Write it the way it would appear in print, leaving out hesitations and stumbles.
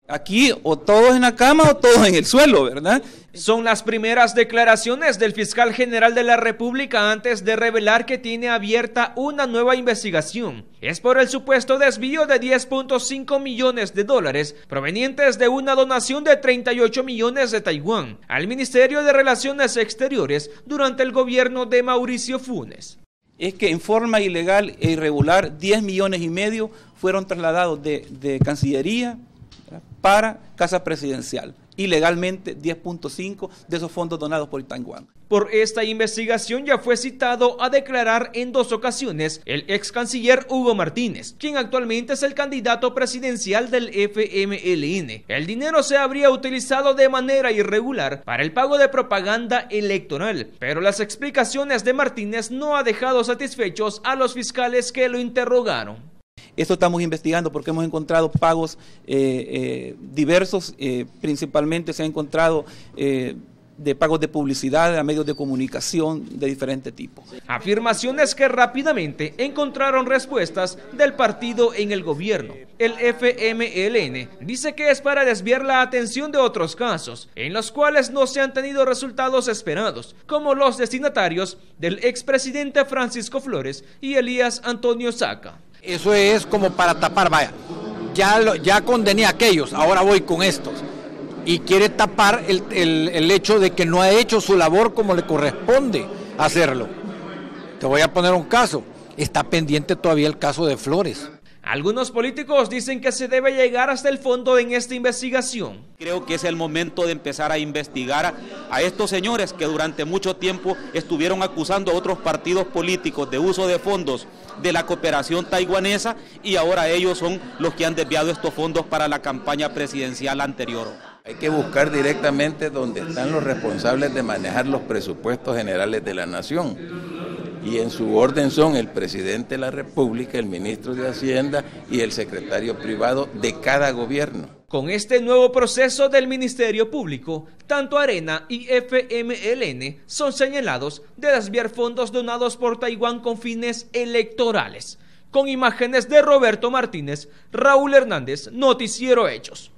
Aquí o todos en la cama o todos en el suelo, ¿verdad? Son las primeras declaraciones del fiscal general de la República antes de revelar que tiene abierta una nueva investigación. Es por el supuesto desvío de 10.5 millones de dólares provenientes de una donación de 38 millones de Taiwán al Ministerio de Relaciones Exteriores durante el gobierno de Mauricio Funes. Es que en forma ilegal e irregular 10 millones y medio fueron trasladados de Cancillería para Casa Presidencial. Ilegalmente 10.5 de esos fondos donados por Taiwán. Por esta investigación ya fue citado a declarar en 2 ocasiones el ex canciller Hugo Martínez, quien actualmente es el candidato presidencial del FMLN. El dinero se habría utilizado de manera irregular para el pago de propaganda electoral, pero las explicaciones de Martínez no ha dejado satisfechos a los fiscales que lo interrogaron. Esto estamos investigando porque hemos encontrado pagos diversos, principalmente se ha encontrado de pagos de publicidad a medios de comunicación de diferente tipo. Afirmaciones que rápidamente encontraron respuestas del partido en el gobierno. El FMLN dice que es para desviar la atención de otros casos, en los cuales no se han tenido resultados esperados, como los destinatarios del expresidente Francisco Flores y Elías Antonio Saca. Eso es como para tapar, vaya, ya condené a aquellos, ahora voy con estos. Y quiere tapar el hecho de que no ha hecho su labor como le corresponde hacerlo. Te voy a poner un caso, está pendiente todavía el caso de Flores. Algunos políticos dicen que se debe llegar hasta el fondo en esta investigación. Creo que es el momento de empezar a investigar a estos señores que durante mucho tiempo estuvieron acusando a otros partidos políticos de uso de fondos de la cooperación taiwanesa y ahora ellos son los que han desviado estos fondos para la campaña presidencial anterior. Hay que buscar directamente donde están los responsables de manejar los presupuestos generales de la nación. Y en su orden son el presidente de la República, el ministro de Hacienda y el secretario privado de cada gobierno. Con este nuevo proceso del Ministerio Público, tanto Arena y FMLN son señalados de desviar fondos donados por Taiwán con fines electorales. Con imágenes de Roberto Martínez, Raúl Hernández, Noticiero Hechos.